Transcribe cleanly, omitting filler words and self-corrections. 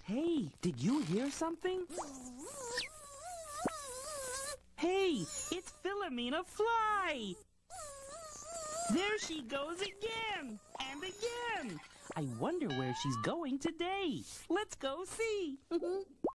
Hey, did you hear something? Hey, it's Philomena Fly! There she goes again! And again! I wonder where she's going today. Let's go see.